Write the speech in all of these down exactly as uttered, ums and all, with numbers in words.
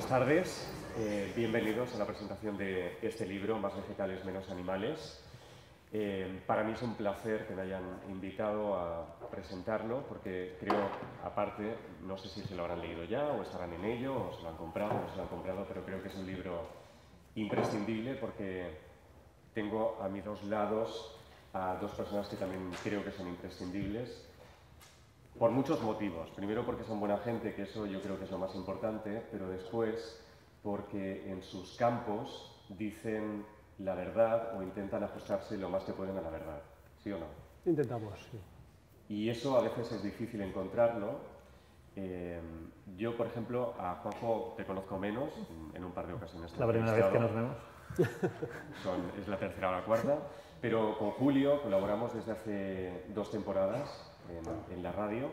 Buenas tardes, eh, bienvenidos a la presentación de este libro, Más vegetales, menos animales. Eh, para mí es un placer que me hayan invitado a presentarlo, porque creo, aparte, no sé si se lo habrán leído ya, o estarán en ello, o se lo han comprado, o se lo han comprado, pero creo que es un libro imprescindible porque tengo a mis dos lados a dos personas que también creo que son imprescindibles, por muchos motivos. Primero porque son buena gente, que eso yo creo que es lo más importante, pero después porque en sus campos dicen la verdad o intentan ajustarse lo más que pueden a la verdad. ¿Sí o no? Intentamos, sí. Y eso a veces es difícil encontrarlo. Eh, yo, por ejemplo, a Juanjo te conozco menos, en un par de ocasiones. La primera vez que nos vemos. Son, es la tercera o la cuarta, pero con Julio colaboramos desde hace dos temporadas en, en la radio,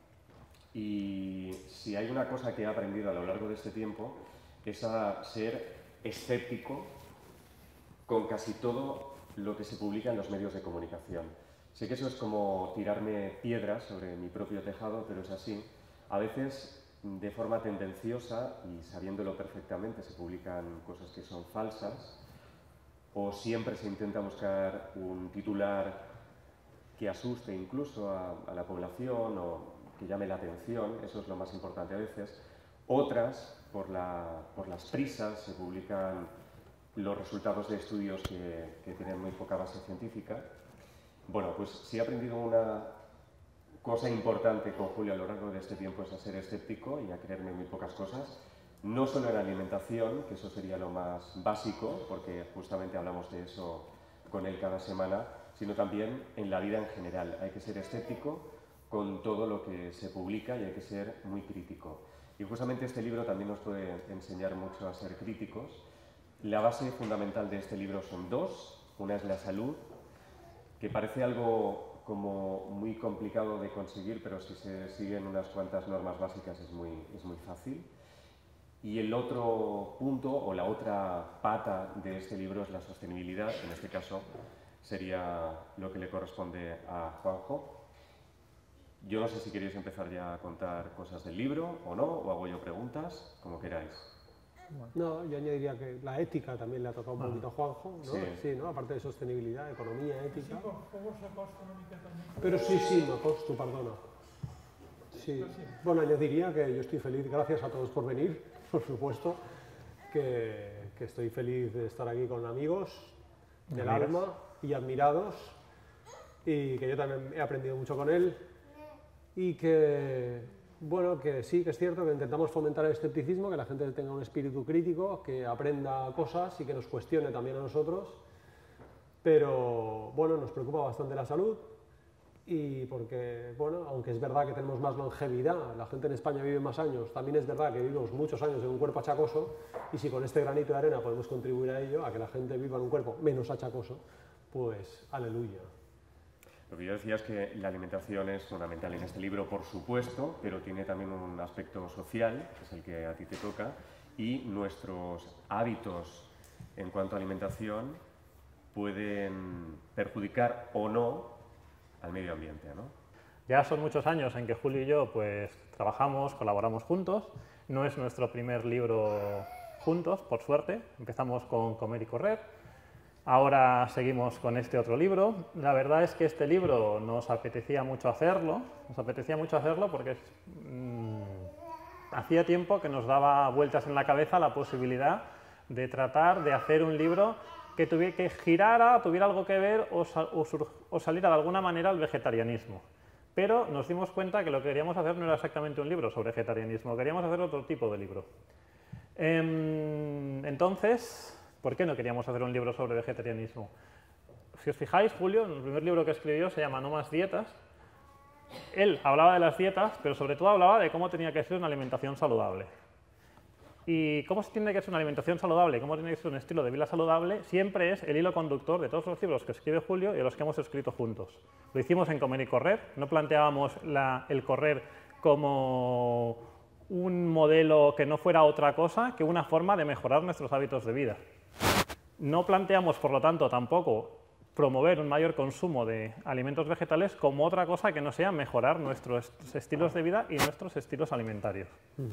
y si hay una cosa que he aprendido a lo largo de este tiempo es a ser escéptico con casi todo lo que se publica en los medios de comunicación. Sé que eso es como tirarme piedras sobre mi propio tejado, pero es así. A veces, de forma tendenciosa y sabiéndolo perfectamente, se publican cosas que son falsas, o siempre se intenta buscar un titular que asuste incluso a, a la población o que llame la atención. Eso es lo más importante a veces. Otras, por, la, por las prisas, se publican los resultados de estudios que, que tienen muy poca base científica. Bueno, pues si he aprendido una cosa importante con Julio a lo largo de este tiempo es a ser escéptico y a creerme muy pocas cosas. No solo en alimentación, que eso sería lo más básico, porque justamente hablamos de eso con él cada semana, sino también en la vida en general. Hay que ser escéptico con todo lo que se publica y hay que ser muy crítico. Y justamente este libro también nos puede enseñar mucho a ser críticos. La base fundamental de este libro son dos. Una es la salud, que parece algo como muy complicado de conseguir, pero si se siguen unas cuantas normas básicas es muy, es muy fácil. Y el otro punto, o la otra pata de este libro es la sostenibilidad. En este caso sería lo que le corresponde a Juanjo. Yo no sé si queréis empezar ya a contar cosas del libro o no, o hago yo preguntas, como queráis. No, yo añadiría que la ética también le ha tocado un poquito a Juanjo, ¿no? Sí. Sí, ¿no? Aparte de sostenibilidad, economía, ética. Pero sí, sí, no costo, perdona. Sí. Bueno, añadiría que yo estoy feliz, gracias a todos por venir, por supuesto, que, que estoy feliz de estar aquí con amigos del alma y admirados, y que yo también he aprendido mucho con él, y que, bueno, que sí, que es cierto que intentamos fomentar el escepticismo, que la gente tenga un espíritu crítico, que aprenda cosas y que nos cuestione también a nosotros, pero, bueno, nos preocupa bastante la salud, y porque, bueno, aunque es verdad que tenemos más longevidad, la gente en España vive más años, también es verdad que vivimos muchos años en un cuerpo achacoso, y si con este granito de arena podemos contribuir a ello, a que la gente viva en un cuerpo menos achacoso, pues aleluya. Lo que yo decía es que la alimentación es fundamental en este libro, por supuesto, pero tiene también un aspecto social, que es el que a ti te toca, y nuestros hábitos en cuanto a alimentación pueden perjudicar o no al medio ambiente, ¿no? Ya son muchos años en que Julio y yo pues, trabajamos, colaboramos juntos. No es nuestro primer libro juntos, por suerte. Empezamos con Comer y Correr. Ahora seguimos con este otro libro. La verdad es que este libro nos apetecía mucho hacerlo. Nos apetecía mucho hacerlo porque mmm, hacía tiempo que nos daba vueltas en la cabeza la posibilidad de tratar de hacer un libro que, tuviera, que girara, tuviera algo que ver o, o, o saliera de alguna manera al vegetarianismo. Pero nos dimos cuenta que lo que queríamos hacer no era exactamente un libro sobre vegetarianismo, queríamos hacer otro tipo de libro. Eh, entonces, ¿por qué no queríamos hacer un libro sobre vegetarianismo? Si os fijáis, Julio, el primer libro que escribió se llama No más dietas. Él hablaba de las dietas, pero sobre todo hablaba de cómo tenía que ser una alimentación saludable. Y cómo se tiene que ser una alimentación saludable, cómo tiene que ser un estilo de vida saludable, siempre es el hilo conductor de todos los libros que escribe Julio y de los que hemos escrito juntos. Lo hicimos en Comer y Correr, no planteábamos la, el correr como un modelo que no fuera otra cosa que una forma de mejorar nuestros hábitos de vida. No planteamos, por lo tanto, tampoco promover un mayor consumo de alimentos vegetales como otra cosa que no sea mejorar nuestros estilos de vida y nuestros estilos alimentarios. Uh-huh.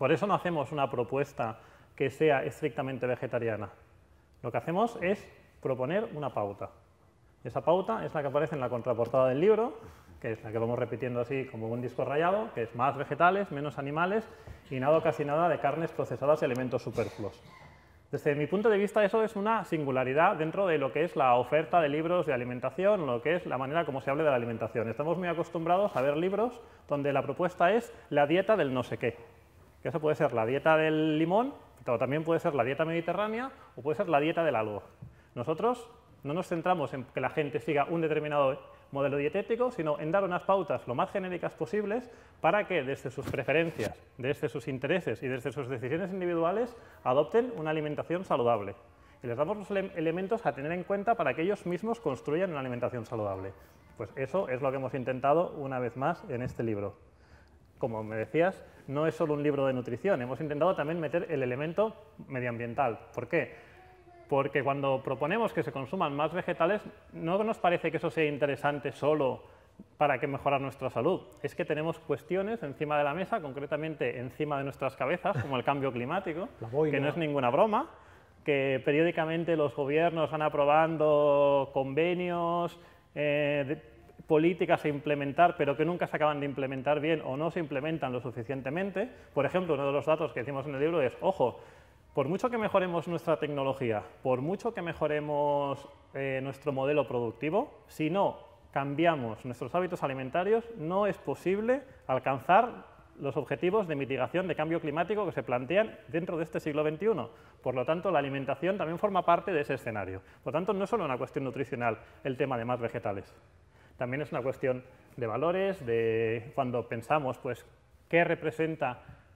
Por eso no hacemos una propuesta que sea estrictamente vegetariana. Lo que hacemos es proponer una pauta. Esa pauta es la que aparece en la contraportada del libro, que es la que vamos repitiendo así como un disco rayado, que es más vegetales, menos animales y nada o casi nada de carnes procesadas y alimentos superfluos. Desde mi punto de vista, eso es una singularidad dentro de lo que es la oferta de libros de alimentación, lo que es la manera como se habla de la alimentación. Estamos muy acostumbrados a ver libros donde la propuesta es la dieta del no sé qué. Que eso puede ser la dieta del limón, pero también puede ser la dieta mediterránea o puede ser la dieta del algo. Nosotros no nos centramos en que la gente siga un determinado modelo dietético, sino en dar unas pautas lo más genéricas posibles para que desde sus preferencias, desde sus intereses y desde sus decisiones individuales adopten una alimentación saludable. Y les damos los ele- elementos a tener en cuenta para que ellos mismos construyan una alimentación saludable. Pues eso es lo que hemos intentado una vez más en este libro. Como me decías, no es solo un libro de nutrición, hemos intentado también meter el elemento medioambiental. ¿Por qué? Porque cuando proponemos que se consuman más vegetales, no nos parece que eso sea interesante solo para que mejorar nuestra salud. Es que tenemos cuestiones encima de la mesa, concretamente encima de nuestras cabezas, como el cambio climático, que no es ninguna broma, que periódicamente los gobiernos van aprobando convenios, eh, de, políticas a implementar, pero que nunca se acaban de implementar bien o no se implementan lo suficientemente. Por ejemplo, uno de los datos que decimos en el libro es, ojo, por mucho que mejoremos nuestra tecnología, por mucho que mejoremos eh, nuestro modelo productivo, si no cambiamos nuestros hábitos alimentarios, no es posible alcanzar los objetivos de mitigación de cambio climático que se plantean dentro de este siglo veintiuno. Por lo tanto, la alimentación también forma parte de ese escenario. Por lo tanto, no es solo una cuestión nutricional el tema de más vegetales. También es una cuestión de valores, de cuando pensamos pues, qué representa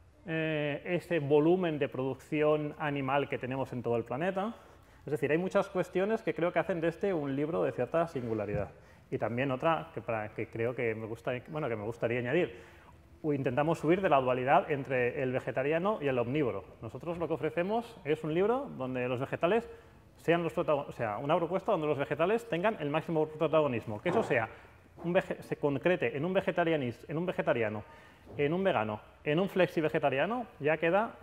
eh, ese volumen de producción animal que tenemos en todo el planeta. Es decir, hay muchas cuestiones que creo que hacen de este un libro de cierta singularidad. Y también otra que, para, que creo que me, gusta, bueno, que me gustaría añadir. Intentamos huir de la dualidad entre el vegetariano y el omnívoro. Nosotros lo que ofrecemos es un libro donde los vegetales sean los protagonistas, o sea, una propuesta donde los vegetales tengan el máximo protagonismo. Que eso sea, un vege se concrete en un, en un vegetariano, en un vegano, en un flexi-vegetariano, ya queda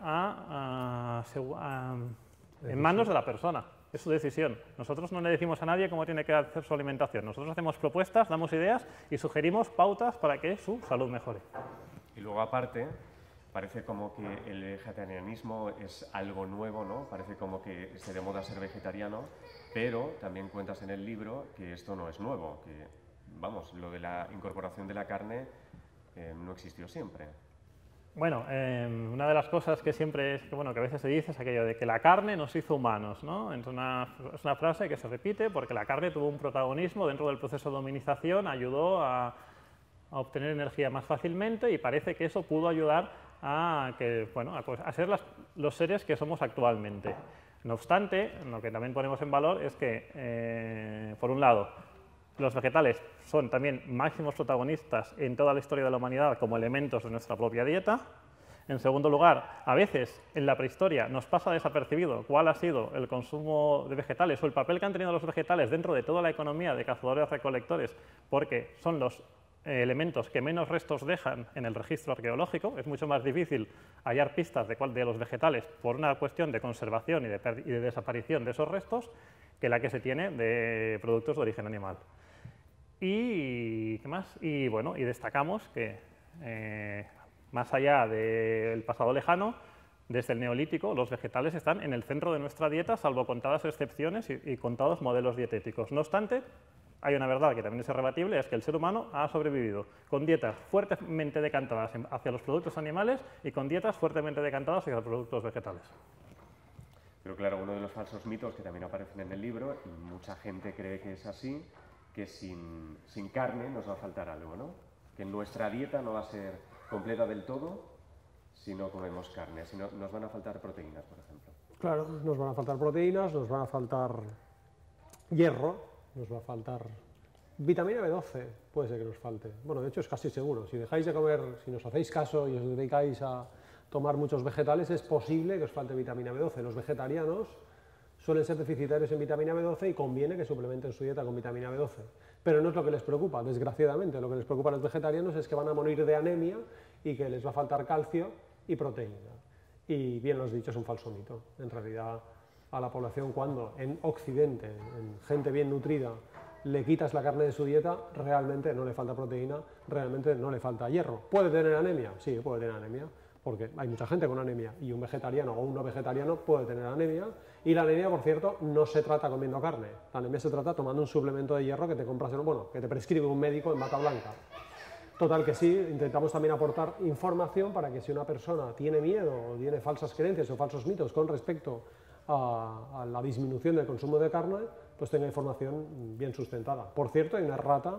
a, a, a, en manos de la persona. Es su decisión. Nosotros no le decimos a nadie cómo tiene que hacer su alimentación. Nosotros hacemos propuestas, damos ideas y sugerimos pautas para que su salud mejore. Y luego, aparte, parece como que el vegetarianismo es algo nuevo, ¿no? Parece como que esté de moda ser vegetariano, pero también cuentas en el libro que esto no es nuevo, que, vamos, lo de la incorporación de la carne eh, no existió siempre. Bueno, eh, una de las cosas que siempre es, que, bueno, que a veces se dice es aquello de que la carne nos hizo humanos, ¿no? Es una, es una frase que se repite porque la carne tuvo un protagonismo dentro del proceso de hominización, ayudó a, a obtener energía más fácilmente y parece que eso pudo ayudar a, que, bueno, a, a ser las, los seres que somos actualmente. No obstante, lo que también ponemos en valor es que, eh, por un lado, los vegetales son también máximos protagonistas en toda la historia de la humanidad como elementos de nuestra propia dieta. En segundo lugar, a veces en la prehistoria nos pasa desapercibido cuál ha sido el consumo de vegetales o el papel que han tenido los vegetales dentro de toda la economía de cazadores-recolectores, porque son los eh, elementos que menos restos dejan en el registro arqueológico. Es mucho más difícil hallar pistas de, cuál, de los vegetales por una cuestión de conservación y de, y de desaparición de esos restos que la que se tiene de productos de origen animal. Y, ¿qué más? Y, bueno, y destacamos que, eh, más allá del pasado lejano, desde el Neolítico, los vegetales están en el centro de nuestra dieta, salvo contadas excepciones y, y contados modelos dietéticos. No obstante, hay una verdad que también es irrebatible, es que el ser humano ha sobrevivido con dietas fuertemente decantadas hacia los productos animales y con dietas fuertemente decantadas hacia los productos vegetales. Pero claro, uno de los falsos mitos que también aparecen en el libro, y mucha gente cree que es así, que sin, sin carne nos va a faltar algo, ¿no? Que nuestra dieta no va a ser completa del todo si no comemos carne, si no, nos van a faltar proteínas, por ejemplo. Claro, nos van a faltar proteínas, nos van a faltar hierro, nos va a faltar vitamina B doce, puede ser que nos falte. Bueno, de hecho es casi seguro, si dejáis de comer, si nos hacéis caso y os dedicáis a tomar muchos vegetales, es posible que os falte vitamina B doce. Los vegetarianos suelen ser deficitarios en vitamina B doce y conviene que suplementen su dieta con vitamina B doce. Pero no es lo que les preocupa, desgraciadamente. Lo que les preocupa a los vegetarianos es que van a morir de anemia y que les va a faltar calcio y proteína. Y bien lo has dicho, es un falso mito. En realidad, a la población, cuando en Occidente, en gente bien nutrida, le quitas la carne de su dieta, realmente no le falta proteína, realmente no le falta hierro. ¿Puede tener anemia? Sí, puede tener anemia, porque hay mucha gente con anemia, y un vegetariano o un no vegetariano puede tener anemia, y la anemia, por cierto, no se trata comiendo carne. La anemia se trata tomando un suplemento de hierro que te compras, en, bueno, que te prescribe un médico en bata blanca. Total que sí, intentamos también aportar información para que si una persona tiene miedo o tiene falsas creencias o falsos mitos con respecto a, a la disminución del consumo de carne, pues tenga información bien sustentada. Por cierto, hay una errata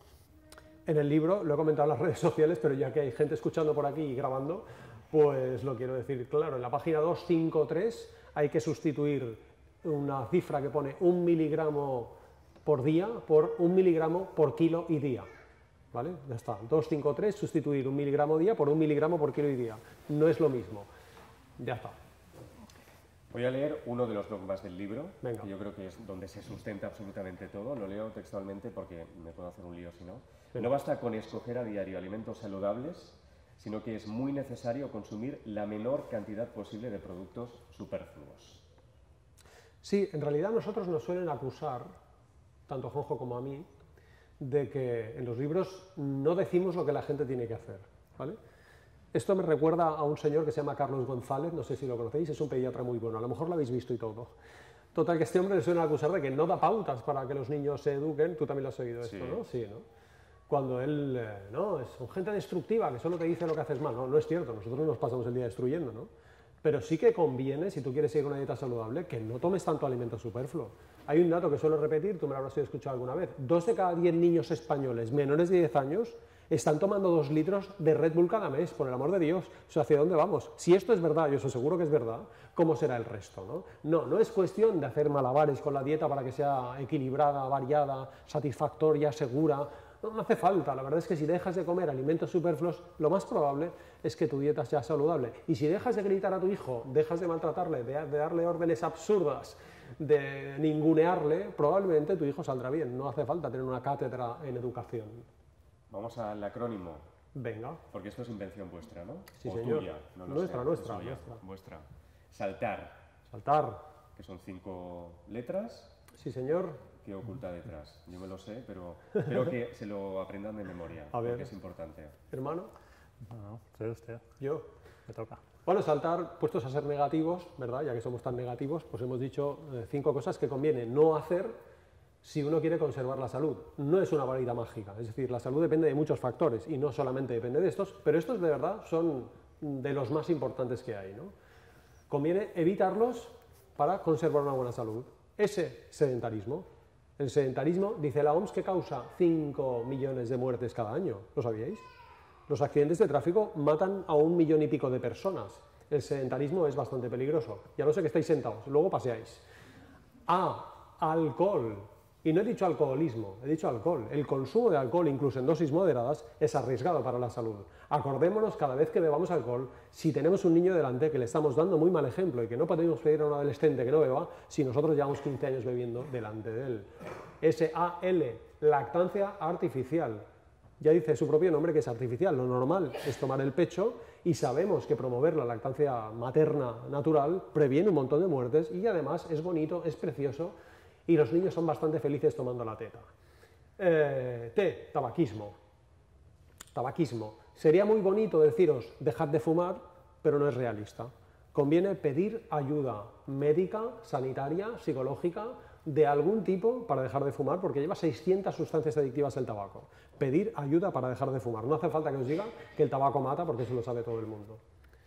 en el libro, lo he comentado en las redes sociales, pero ya que hay gente escuchando por aquí y grabando, pues lo quiero decir claro. En la página doscientos cincuenta y tres hay que sustituir una cifra que pone un miligramo por día por un miligramo por kilo y día. ¿Vale? Ya está, doscientos cincuenta y tres, sustituir un miligramo día por un miligramo por kilo y día. No es lo mismo. Ya está. Voy a leer uno de los dogmas del libro, Venga. que yo creo que es donde se sustenta absolutamente todo. Lo leo textualmente porque me puedo hacer un lío si no. Venga. No basta con escoger a diario alimentos saludables, sino que es muy necesario consumir la menor cantidad posible de productos superfluos. Sí, en realidad nosotros nos suelen acusar, tanto a Juanjo como a mí, de que en los libros no decimos lo que la gente tiene que hacer, ¿vale? Esto me recuerda a un señor que se llama Carlos González, no sé si lo conocéis, es un pediatra muy bueno, a lo mejor lo habéis visto y todo. Total, que este hombre le suelen acusar de que no da pautas para que los niños se eduquen, tú también lo has oído esto, Sí. ¿no? Sí, ¿no? Cuando él, eh, no, es, son gente destructiva, que solo te dice lo que haces mal, no, no es cierto, nosotros no nos pasamos el día destruyendo, ¿no? Pero sí que conviene, si tú quieres seguir una dieta saludable, que no tomes tanto alimento superfluo. Hay un dato que suelo repetir, tú me lo habrás escuchado alguna vez, dos de cada diez niños españoles menores de diez años están tomando dos litros de Red Bull cada mes, por el amor de Dios. O sea, ¿hacia dónde vamos? Si esto es verdad, yo os aseguro que es verdad, ¿cómo será el resto? No, no, no es cuestión de hacer malabares con la dieta para que sea equilibrada, variada, satisfactoria, segura. No, no hace falta, la verdad es que si dejas de comer alimentos superfluos, lo más probable es que tu dieta sea saludable. Y si dejas de gritar a tu hijo, dejas de maltratarle, de, de darle órdenes absurdas, de ningunearle, probablemente tu hijo saldrá bien. No hace falta tener una cátedra en educación. Vamos al acrónimo, Venga. porque esto es invención vuestra, ¿no? Sí, o señor. tuya, no lo Nuestra, sé, nuestra, suya, nuestra. Vuestra. Saltar, Saltar. que son cinco letras. Sí, señor. ¿Qué oculta detrás? Yo me lo sé, pero espero que se lo aprendan de memoria, A ver. porque es importante. Hermano, No, no, sé usted, yo. me toca. Bueno, saltar, puestos a ser negativos, ¿verdad? Ya que somos tan negativos, pues hemos dicho eh, cinco cosas que conviene no hacer si uno quiere conservar la salud. No es una varita mágica, es decir, la salud depende de muchos factores y no solamente depende de estos, pero estos de verdad son de los más importantes que hay, ¿no? Conviene evitarlos para conservar una buena salud. Ese sedentarismo. El sedentarismo, dice la O M S, que causa cinco millones de muertes cada año. ¿Lo sabíais? Los accidentes de tráfico matan a un millón y pico de personas. El sedentarismo es bastante peligroso. Ya no sé que estáis sentados, luego paseáis. Ah, alcohol. Y no he dicho alcoholismo, he dicho alcohol. El consumo de alcohol, incluso en dosis moderadas, es arriesgado para la salud. Acordémonos cada vez que bebamos alcohol, si tenemos un niño delante que le estamos dando muy mal ejemplo y que no podemos pedir a un adolescente que no beba, si nosotros llevamos quince años bebiendo delante de él. S A L, lactancia artificial. Ya dice su propio nombre que es artificial. Lo normal es tomar el pecho y sabemos que promover la lactancia materna natural previene un montón de muertes y además es bonito, es precioso y los niños son bastante felices tomando la teta. Eh, T, tabaquismo. Tabaquismo. Sería muy bonito deciros dejad de fumar, pero no es realista. Conviene pedir ayuda médica, sanitaria, psicológica, de algún tipo para dejar de fumar, porque lleva seiscientas sustancias adictivas el tabaco. Pedir ayuda para dejar de fumar. No hace falta que os diga que el tabaco mata, porque eso lo sabe todo el mundo.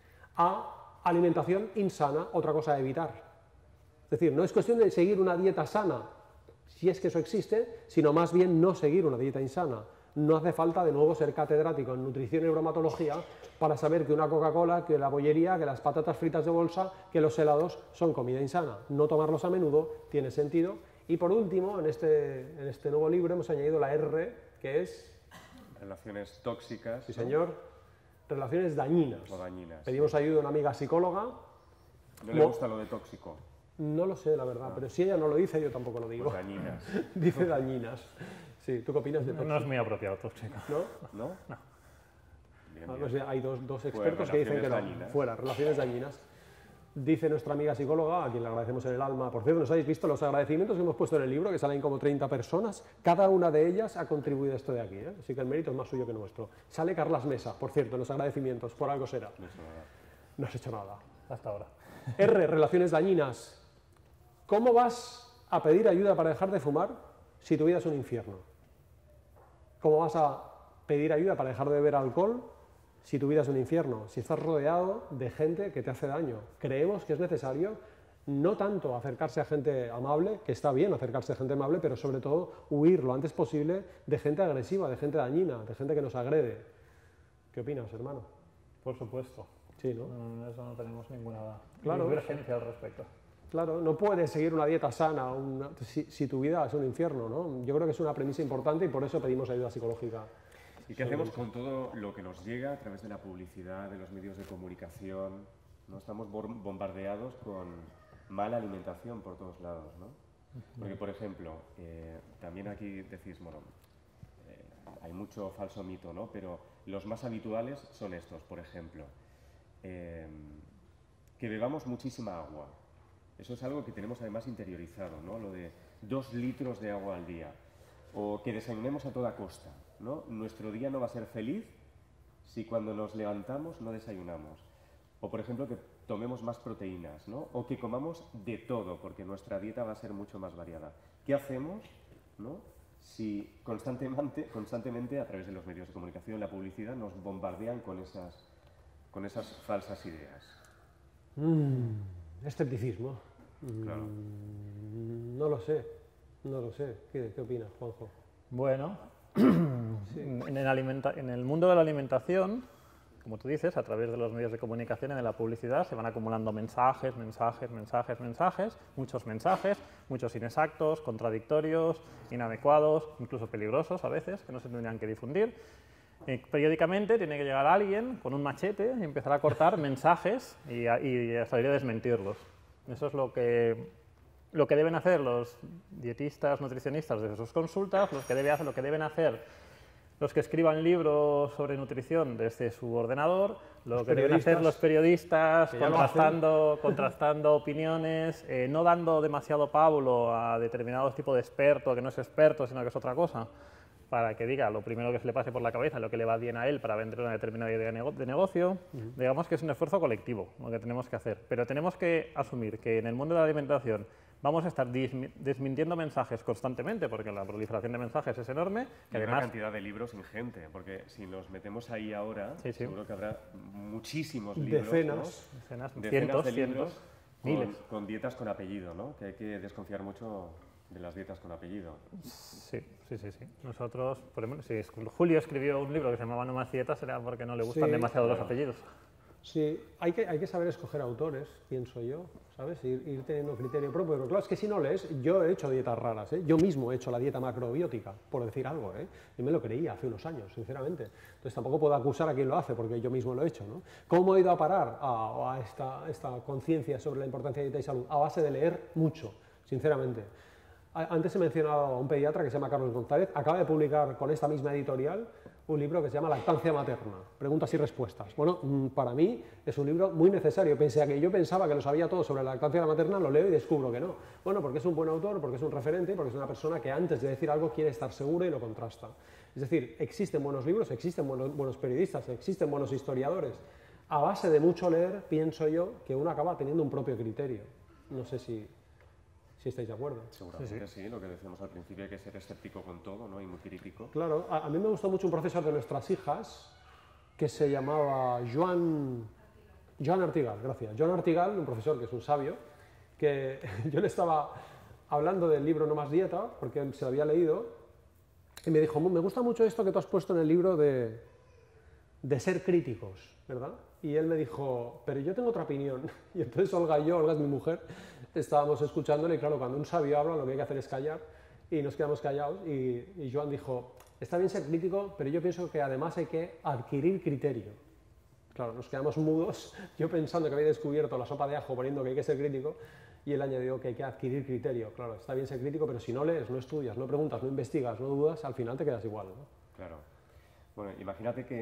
A, alimentación insana, otra cosa a evitar. Es decir, no es cuestión de seguir una dieta sana, si es que eso existe, sino más bien no seguir una dieta insana. No hace falta de nuevo ser catedrático en nutrición y bromatología para saber que una Coca-Cola, que la bollería, que las patatas fritas de bolsa, que los helados son comida insana. No tomarlos a menudo tiene sentido. Y por último, en este, en este nuevo libro hemos añadido la R, que es... Relaciones tóxicas. Sí, ¿no? señor. Relaciones dañinas. O dañinas. Pedimos ayuda a una amiga psicóloga. ¿No le Mo- gusta lo de tóxico? No lo sé, la verdad, pero si ella no lo dice, yo tampoco lo digo. Pues dañinas. Dice dañinas. Sí, ¿tú qué opinas de No es tóxico? muy apropiado, tóxico. ¿No? ¿No? bien, Ah, bien. pues hay dos, dos Pues expertos que dicen que no, relaciones dañinas. fuera, relaciones dañinas. Dice nuestra amiga psicóloga, a quien le agradecemos en el alma. Por cierto, ¿nos habéis visto los agradecimientos que hemos puesto en el libro? Que salen como treinta personas. Cada una de ellas ha contribuido a esto de aquí, ¿eh? Así que el mérito es más suyo que nuestro. Sale Carlas Mesa, por cierto, en los agradecimientos, por algo será. No es nada. No has hecho nada. Hasta ahora. R, relaciones dañinas. ¿Cómo vas a pedir ayuda para dejar de fumar si tu vida es un infierno? ¿Cómo vas a pedir ayuda para dejar de beber alcohol si tu vida es un infierno? Si estás rodeado de gente que te hace daño. Creemos que es necesario no tanto acercarse a gente amable, que está bien acercarse a gente amable, pero sobre todo huir lo antes posible de gente agresiva, de gente dañina, de gente que nos agrede. ¿Qué opinas, hermano? Por supuesto. Sí, ¿no? Mm, Eso no tenemos ninguna Claro. divergencia al respecto. Claro, no puedes seguir una dieta sana una- si, si tu vida es un infierno, ¿no? Yo creo que es una premisa importante y por eso pedimos ayuda psicológica. ¿Y qué hacemos con todo lo que nos llega a través de la publicidad, de los medios de comunicación? ¿No? Estamos bor- bombardeados con mala alimentación por todos lados, ¿no? Porque, por ejemplo, eh, también aquí decís, bueno, eh, hay mucho falso mito, ¿no? Pero los más habituales son estos, por ejemplo, eh, que bebamos muchísima agua. Eso es algo que tenemos además interiorizado, ¿no? Lo de dos litros de agua al día. O que desayunemos a toda costa, ¿no? Nuestro día no va a ser feliz si cuando nos levantamos no desayunamos. O, por ejemplo, que tomemos más proteínas, ¿no? O que comamos de todo, porque nuestra dieta va a ser mucho más variada. ¿Qué hacemos, ¿no? Si constantemente, constantemente a través de los medios de comunicación, la publicidad, nos bombardean con esas, con esas falsas ideas? Mm, escepticismo. Mm, Claro. No lo sé, no lo sé. ¿Qué, qué opinas, Juanjo? Bueno, en, el alimenta- en el mundo de la alimentación, como tú dices, a través de los medios de comunicación y de la publicidad se van acumulando mensajes, mensajes, mensajes, mensajes, muchos mensajes, muchos inexactos, contradictorios, inadecuados, incluso peligrosos a veces, que no se tendrían que difundir. Eh, periódicamente tiene que llegar alguien con un machete y empezar a cortar mensajes y a, y a salir a desmentirlos. Eso es lo que, lo que deben hacer los dietistas, nutricionistas desde sus consultas, los que debe hacer, lo que deben hacer los que escriban libros sobre nutrición desde su ordenador, lo Los que deben hacer periodistas, los periodistas que ya lo contrastando, contrastando opiniones, eh, no dando demasiado pábulo a determinados tipos de experto que no es experto, sino que es otra cosa, para que diga lo primero que se le pase por la cabeza, lo que le va bien a él para vender una determinada idea de, nego de negocio. Uh-huh. Digamos que es un esfuerzo colectivo lo que tenemos que hacer, pero tenemos que asumir que en el mundo de la alimentación vamos a estar desmintiendo mensajes constantemente, porque la proliferación de mensajes es enorme. Y además, una cantidad de libros ingente, porque si nos metemos ahí ahora, sí, sí. seguro que habrá muchísimos libros, decenas, ¿no? decenas, decenas cientos, de libros cientos, con, miles. Con dietas con apellido, ¿no? Que hay que desconfiar mucho de las dietas con apellido. Sí, sí, sí, sí. Nosotros, por ejemplo, si Julio escribió un libro que se llamaba No más dietas, será porque no le gustan sí, demasiado claro. los apellidos. Sí, hay que, hay que saber escoger autores, pienso yo, ¿sabes? Ir, ir teniendo criterio propio, pero claro, es que si no lees, yo he hecho dietas raras, ¿eh? Yo mismo he hecho la dieta macrobiótica, por decir algo, ¿eh? Yo me lo creía hace unos años, sinceramente. Entonces tampoco puedo acusar a quien lo hace, porque yo mismo lo he hecho, ¿no? ¿Cómo he ido a parar a, a esta, esta conciencia sobre la importancia de dieta y salud? A base de leer mucho, sinceramente. Antes he mencionado a un pediatra que se llama Carlos González, acaba de publicar con esta misma editorial un libro que se llama Lactancia Materna, preguntas y respuestas. Bueno, para mí es un libro muy necesario, pese a que yo pensaba que lo sabía todo sobre la lactancia materna, lo leo y descubro que no. Bueno, porque es un buen autor, porque es un referente, porque es una persona que antes de decir algo quiere estar segura y lo contrasta. Es decir, existen buenos libros, existen buenos, buenos periodistas, existen buenos historiadores. A base de mucho leer, pienso yo que uno acaba teniendo un propio criterio. No sé si... Si estáis de acuerdo. Seguramente sí, sí, lo que decíamos al principio, hay que ser escéptico con todo, ¿no? Y muy crítico. Claro, a, a mí me gustó mucho un profesor de nuestras hijas que se llamaba Joan, Joan Artigal, gracias. Joan Artigal, un profesor que es un sabio, que yo le estaba hablando del libro No más dieta, porque él se lo había leído, y me dijo, me gusta mucho esto que tú has puesto en el libro de, de ser críticos, ¿verdad? Y él me dijo, pero yo tengo otra opinión. Y entonces Olga y yo, Olga es mi mujer, estábamos escuchándole y claro, cuando un sabio habla lo que hay que hacer es callar y nos quedamos callados y, y Joan dijo, está bien ser crítico, pero yo pienso que además hay que adquirir criterio. Claro, nos quedamos mudos, yo pensando que había descubierto la sopa de ajo poniendo que hay que ser crítico y él añadió que hay que adquirir criterio. Claro, está bien ser crítico, pero si no lees, no estudias, no preguntas, no investigas, no dudas, al final te quedas igual, ¿no? Claro. Bueno, imagínate que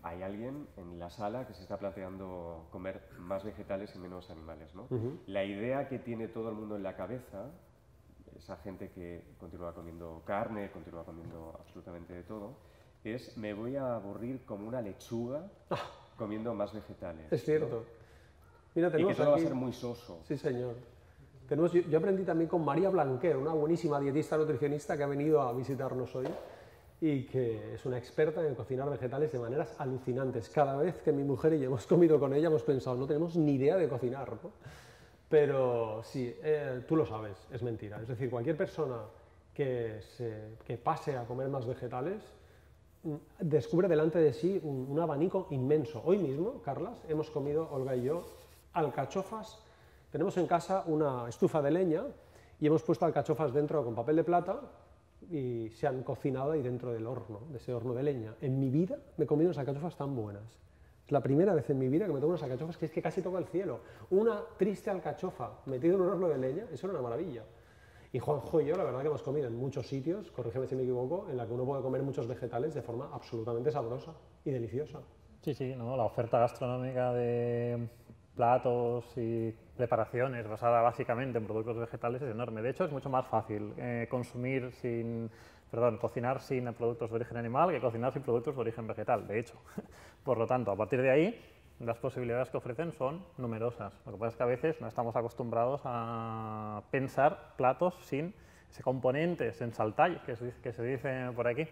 hay alguien en la sala que se está planteando comer más vegetales y menos animales, ¿no? Uh-huh. La idea que tiene todo el mundo en la cabeza, esa gente que continúa comiendo carne, continúa comiendo absolutamente de todo, es me voy a aburrir como una lechuga comiendo más vegetales. Es cierto. ¿no? Mira, tenemos y que todo aquí... va a ser muy soso. Sí, señor. Tenemos, yo, yo aprendí también con María Blanquer, una buenísima dietista nutricionista que ha venido a visitarnos hoy y que es una experta en cocinar vegetales de maneras alucinantes. Cada vez que mi mujer y yo hemos comido con ella hemos pensado, no tenemos ni idea de cocinar, ¿no? Pero sí, eh, tú lo sabes, es mentira. Es decir, cualquier persona que, se, que pase a comer más vegetales descubre delante de sí un, un abanico inmenso. Hoy mismo, Carlas, hemos comido, Olga y yo, alcachofas. Tenemos en casa una estufa de leña y hemos puesto alcachofas dentro con papel de plata y se han cocinado ahí dentro del horno, de ese horno de leña. En mi vida me he comido unas alcachofas tan buenas. Es la primera vez en mi vida que me tomo unas alcachofas que es que casi toco el cielo. Una triste alcachofa metida en un horno de leña, eso era una maravilla. Y Juanjo y yo, la verdad que hemos comido en muchos sitios, corrígeme si me equivoco, en la que uno puede comer muchos vegetales de forma absolutamente sabrosa y deliciosa. Sí, sí, ¿no? La oferta gastronómica de platos y preparaciones basada básicamente en productos vegetales es enorme. De hecho, es mucho más fácil eh, consumir sin, perdón, cocinar sin productos de origen animal que cocinar sin productos de origen vegetal, de hecho. Por lo tanto, a partir de ahí, las posibilidades que ofrecen son numerosas. Lo que pasa es que a veces no estamos acostumbrados a pensar platos sin ese componente, ese ensaltall que se, que se dice por aquí.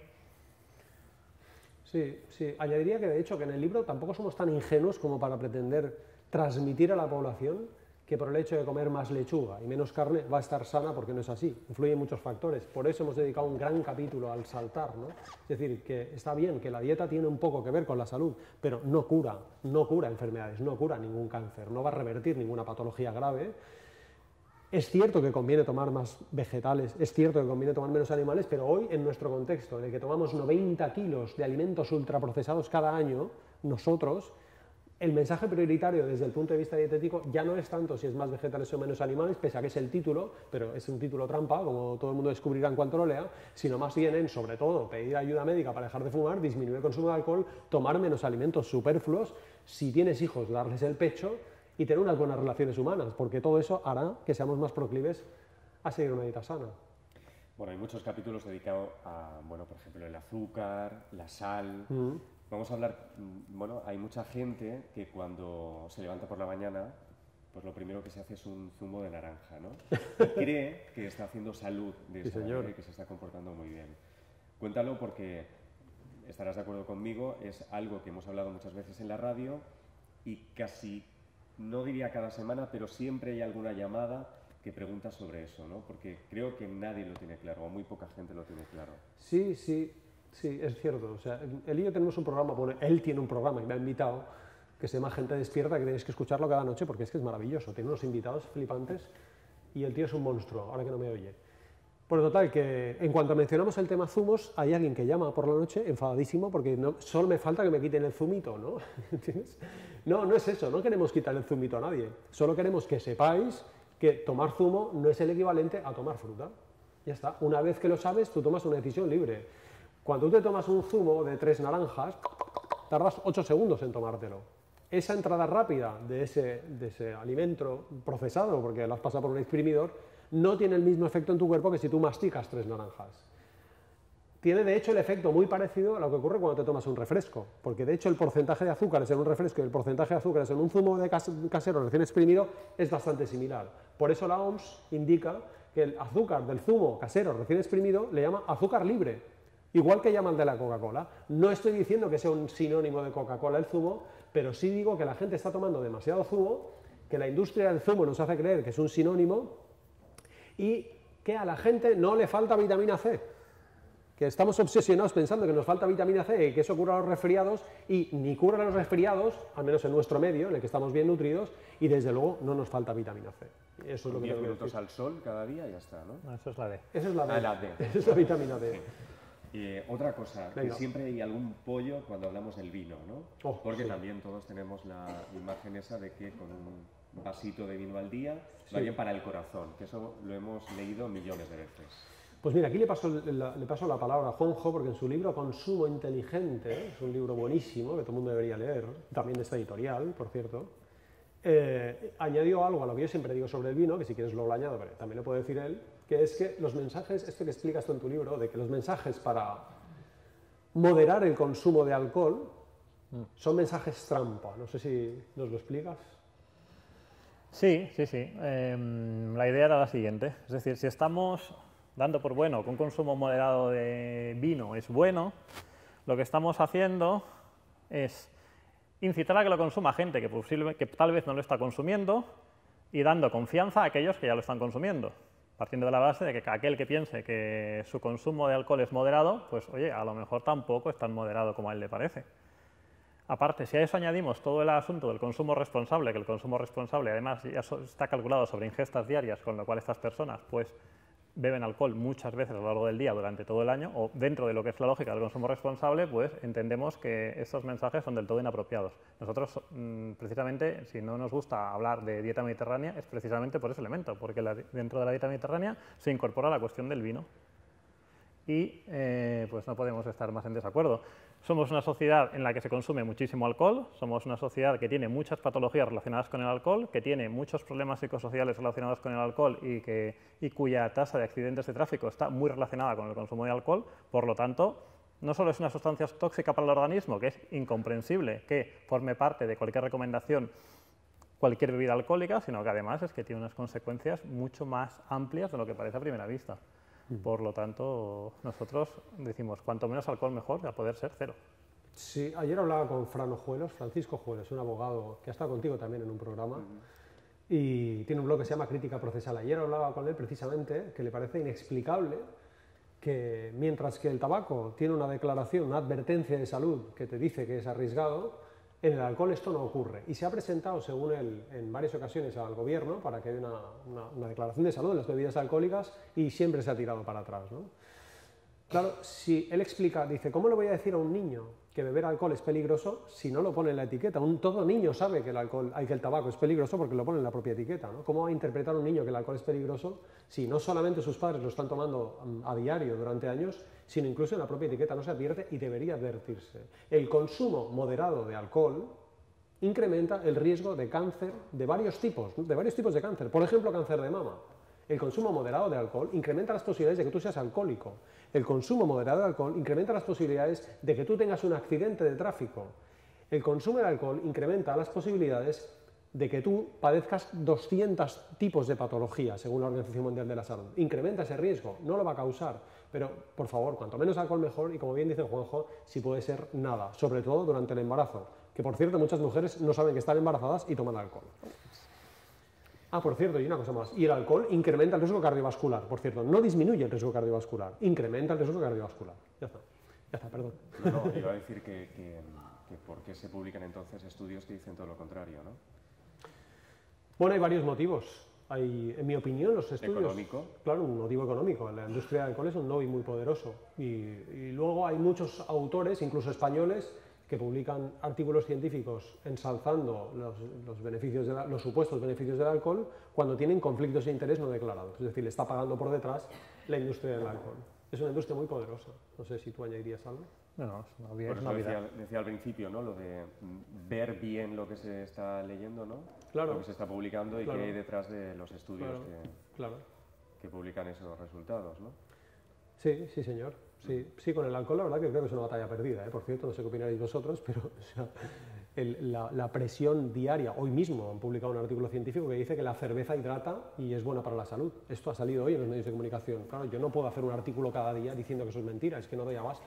Sí, sí. Añadiría que de hecho que en el libro tampoco somos tan ingenuos como para pretender transmitir a la población que por el hecho de comer más lechuga y menos carne va a estar sana, porque no es así. Influyen muchos factores. Por eso hemos dedicado un gran capítulo al saltar, ¿no? Es decir, que está bien que la dieta tiene un poco que ver con la salud, pero no cura, no cura enfermedades, no cura ningún cáncer, no va a revertir ninguna patología grave. Es cierto que conviene tomar más vegetales, es cierto que conviene tomar menos animales, pero hoy, en nuestro contexto, en el que tomamos noventa kilos de alimentos ultraprocesados cada año, nosotros, el mensaje prioritario desde el punto de vista dietético ya no es tanto si es más vegetales o menos animales, pese a que es el título, pero es un título trampa, como todo el mundo descubrirá en cuanto lo lea, sino más bien en, sobre todo, pedir ayuda médica para dejar de fumar, disminuir el consumo de alcohol, tomar menos alimentos superfluos, si tienes hijos, darles el pecho y tener unas buenas relaciones humanas, porque todo eso hará que seamos más proclives a seguir una dieta sana. Bueno, hay muchos capítulos dedicados a, bueno, por ejemplo, el azúcar, la sal. Mm. Vamos a hablar, bueno, hay mucha gente que cuando se levanta por la mañana, pues lo primero que se hace es un zumo de naranja, ¿no? Y cree que está haciendo salud de esa manera y que se está comportando muy bien. Cuéntalo porque estarás de acuerdo conmigo, es algo que hemos hablado muchas veces en la radio y casi, no diría cada semana, pero siempre hay alguna llamada que pregunta sobre eso, ¿no? Porque creo que nadie lo tiene claro, o muy poca gente lo tiene claro. Sí, sí. Sí, es cierto. O sea, él y yo tenemos un programa, bueno, él tiene un programa y me ha invitado, que se llama Gente Despierta, que tenéis que escucharlo cada noche porque es que es maravilloso. Tiene unos invitados flipantes y el tío es un monstruo, ahora que no me oye. Por total, que en cuanto mencionamos el tema zumos, hay alguien que llama por la noche enfadadísimo porque no, solo me falta que me quiten el zumito, ¿no? ¿Entiendes? No, no es eso, no queremos quitar el zumito a nadie. Solo queremos que sepáis que tomar zumo no es el equivalente a tomar fruta. Ya está. Una vez que lo sabes, tú tomas una decisión libre. Cuando tú te tomas un zumo de tres naranjas, tardas ocho segundos en tomártelo. Esa entrada rápida de ese, de ese alimento procesado, porque lo has pasado por un exprimidor, no tiene el mismo efecto en tu cuerpo que si tú masticas tres naranjas. Tiene de hecho el efecto muy parecido a lo que ocurre cuando te tomas un refresco, porque de hecho el porcentaje de azúcares en un refresco y el porcentaje de azúcares en un zumo de casero recién exprimido es bastante similar. Por eso la O M S indica que el azúcar del zumo casero recién exprimido le llama azúcar libre. Igual que llaman de la Coca-Cola. No estoy diciendo que sea un sinónimo de Coca-Cola el zumo, pero sí digo que la gente está tomando demasiado zumo, que la industria del zumo nos hace creer que es un sinónimo y que a la gente no le falta vitamina C. Que estamos obsesionados pensando que nos falta vitamina C y que eso cura los resfriados y ni cura los resfriados, al menos en nuestro medio, en el que estamos bien nutridos, y desde luego no nos falta vitamina C. Eso es lo que diez minutos al sol cada día y ya está, ¿no? No, eso es la D. Esa es la D. Ah, la D. Esa es la vitamina D. Sí. Eh, otra cosa, Venga. que siempre hay algún pollo cuando hablamos del vino, ¿no? Oh, Porque sí. también todos tenemos la imagen esa de que con un vasito de vino al día Sí. va bien para el corazón, que eso lo hemos leído millones de veces. Pues mira, aquí le paso, la, le paso la palabra a Juanjo, porque en su libro Consumo Inteligente, es un libro buenísimo que todo el mundo debería leer, también de esta editorial, por cierto, eh, añadió algo a lo que yo siempre digo sobre el vino, que si quieres luego lo añado, pero también lo puede decir él, que es que los mensajes, esto que explicas tú en tu libro, de que los mensajes para moderar el consumo de alcohol son mensajes trampa. No sé si nos lo explicas. Sí, sí, sí. Eh, la idea era la siguiente. Es decir, si estamos dando por bueno que un consumo moderado de vino es bueno, lo que estamos haciendo es incitar a que lo consuma gente que, posible, que tal vez no lo está consumiendo y dando confianza a aquellos que ya lo están consumiendo. Partiendo de la base de que aquel que piense que su consumo de alcohol es moderado, pues oye, a lo mejor tampoco es tan moderado como a él le parece. Aparte, si a eso añadimos todo el asunto del consumo responsable, que el consumo responsable además ya está calculado sobre ingestas diarias, con lo cual estas personas pues beben alcohol muchas veces a lo largo del día durante todo el año, o dentro de lo que es la lógica del consumo responsable, pues entendemos que estos mensajes son del todo inapropiados. Nosotros, precisamente, si no nos gusta hablar de dieta mediterránea, es precisamente por ese elemento, porque la, dentro de la dieta mediterránea se incorpora la cuestión del vino. Y eh, pues no podemos estar más en desacuerdo. Somos una sociedad en la que se consume muchísimo alcohol, somos una sociedad que tiene muchas patologías relacionadas con el alcohol, que tiene muchos problemas psicosociales relacionados con el alcohol y, que, y cuya tasa de accidentes de tráfico está muy relacionada con el consumo de alcohol. Por lo tanto, no solo es una sustancia tóxica para el organismo, que es incomprensible que forme parte de cualquier recomendación cualquier bebida alcohólica, sino que además es que tiene unas consecuencias mucho más amplias de lo que parece a primera vista. Por lo tanto, nosotros decimos, cuanto menos alcohol mejor, a poder ser cero. Sí, ayer hablaba con Fran Ojuelos, Francisco Ojuelos, un abogado que ha estado contigo también en un programa, uh-huh. y tiene un blog que se llama Crítica Procesal. Ayer hablaba con él precisamente que le parece inexplicable que mientras que el tabaco tiene una declaración, una advertencia de salud que te dice que es arriesgado, en el alcohol esto no ocurre. Y se ha presentado, según él, en varias ocasiones al gobierno para que haya una, una, una declaración de salud en las bebidas alcohólicas y siempre se ha tirado para atrás, ¿no? Claro, si él explica, dice, ¿cómo le voy a decir a un niño que beber alcohol es peligroso si no lo pone en la etiqueta? Un, todo niño sabe que el, alcohol, que el tabaco es peligroso porque lo pone en la propia etiqueta, ¿no? ¿Cómo va a interpretar un niño que el alcohol es peligroso si no solamente sus padres lo están tomando a diario durante años, sino incluso en la propia etiqueta no se advierte y debería advertirse? El consumo moderado de alcohol incrementa el riesgo de cáncer de varios tipos, de varios tipos de cáncer. Por ejemplo, cáncer de mama. El consumo moderado de alcohol incrementa las posibilidades de que tú seas alcohólico. El consumo moderado de alcohol incrementa las posibilidades de que tú tengas un accidente de tráfico. El consumo de alcohol incrementa las posibilidades de que tú padezcas doscientos tipos de patologías, según la Organización Mundial de la Salud. Incrementa ese riesgo, no lo va a causar, pero por favor, cuanto menos alcohol mejor, y como bien dice Juanjo, si puede ser nada, sobre todo durante el embarazo, que por cierto muchas mujeres no saben que están embarazadas y toman alcohol. Ah, por cierto, y una cosa más, y el alcohol incrementa el riesgo cardiovascular, por cierto, no disminuye el riesgo cardiovascular, incrementa el riesgo cardiovascular. Ya está, ya está, perdón. No, no, iba a decir que, que, que por qué se publican entonces estudios que dicen todo lo contrario, ¿no? Bueno, hay varios motivos. Hay, en mi opinión, los estudios... ¿Económico? Claro, un motivo económico. La industria del alcohol es un lobby muy poderoso. Y, y luego hay muchos autores, incluso españoles, que publican artículos científicos ensalzando los, los, beneficios de la, los supuestos beneficios del alcohol cuando tienen conflictos de interés no declarados. Es decir, le está pagando por detrás la industria del alcohol. Es una industria muy poderosa. No sé si tú añadirías algo. No, no, es una vida. Por eso decía, decía al principio, ¿no? Lo de ver bien lo que se está leyendo, ¿no? Claro. Lo que se está publicando y claro. qué hay detrás de los estudios claro. que, claro. que publican esos resultados, ¿no? Sí, sí, señor. Sí, sí, con el alcohol la verdad que creo que es una batalla perdida, ¿eh? Por cierto, no sé qué opinaréis vosotros, pero o sea, el, la, la presión diaria, hoy mismo han publicado un artículo científico que dice que la cerveza hidrata y es buena para la salud. Esto ha salido hoy en los medios de comunicación. Claro, yo no puedo hacer un artículo cada día diciendo que eso es mentira, es que no doy abasto.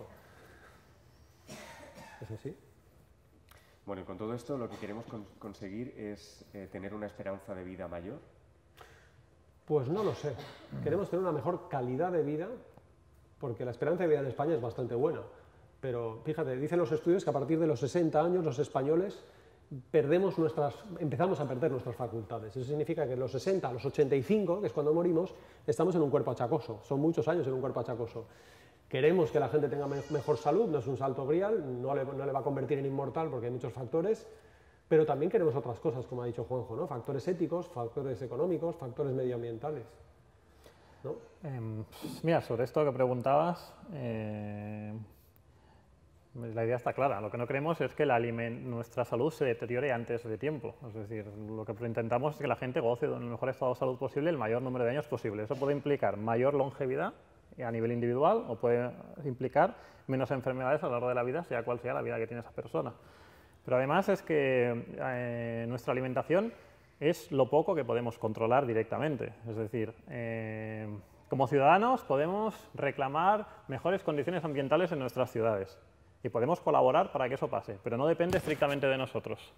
¿Es así? Bueno, y con todo esto lo que queremos con conseguir es eh, tener una esperanza de vida mayor. Pues no lo sé. Queremos tener una mejor calidad de vida, porque la esperanza de vida en España es bastante buena. Pero fíjate, dicen los estudios que a partir de los sesenta años los españoles perdemos nuestras, empezamos a perder nuestras facultades. Eso significa que de los sesenta a los ochenta y cinco, que es cuando morimos, estamos en un cuerpo achacoso. Son muchos años en un cuerpo achacoso. Queremos que la gente tenga me mejor salud, no es un salto grial, no le, no le va a convertir en inmortal porque hay muchos factores, pero también queremos otras cosas, como ha dicho Juanjo, ¿no? Factores éticos, factores económicos, factores medioambientales. ¿no? Eh, mira, sobre esto que preguntabas, eh, la idea está clara. Lo que no queremos es que la nuestra salud se deteriore antes de tiempo. Es decir, lo que intentamos es que la gente goce de un mejor estado de salud posible el mayor número de años posible. Eso puede implicar mayor longevidad a nivel individual o puede implicar menos enfermedades a lo largo de la vida, sea cual sea la vida que tiene esa persona. Pero además es que eh, nuestra alimentación es lo poco que podemos controlar directamente. Es decir, eh, como ciudadanos podemos reclamar mejores condiciones ambientales en nuestras ciudades y podemos colaborar para que eso pase, pero no depende estrictamente de nosotros.